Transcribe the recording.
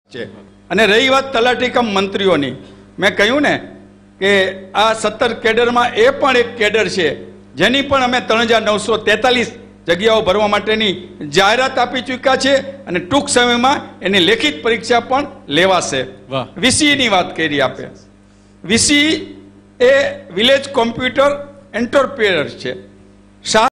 છે। અને રહી વાત તલાટી કમ મંત્રીઓની, મેં કહ્યું ને કે આ 17 કેડરમાં એ પણ એક કેડર છે જેની પણ અમે 3943 જગ્યાઓ ભરવા માટેની જાહેરાત આપી ચૂક્યા છે અને ટૂંક સમયમાં એની લેખિત પરીક્ષા પણ લેવાશે। વીસી વાત કરી આપે, વીસી એ વિલેજ કોમ્પ્યુટર એન્ટરપ્રેન્યોર છે।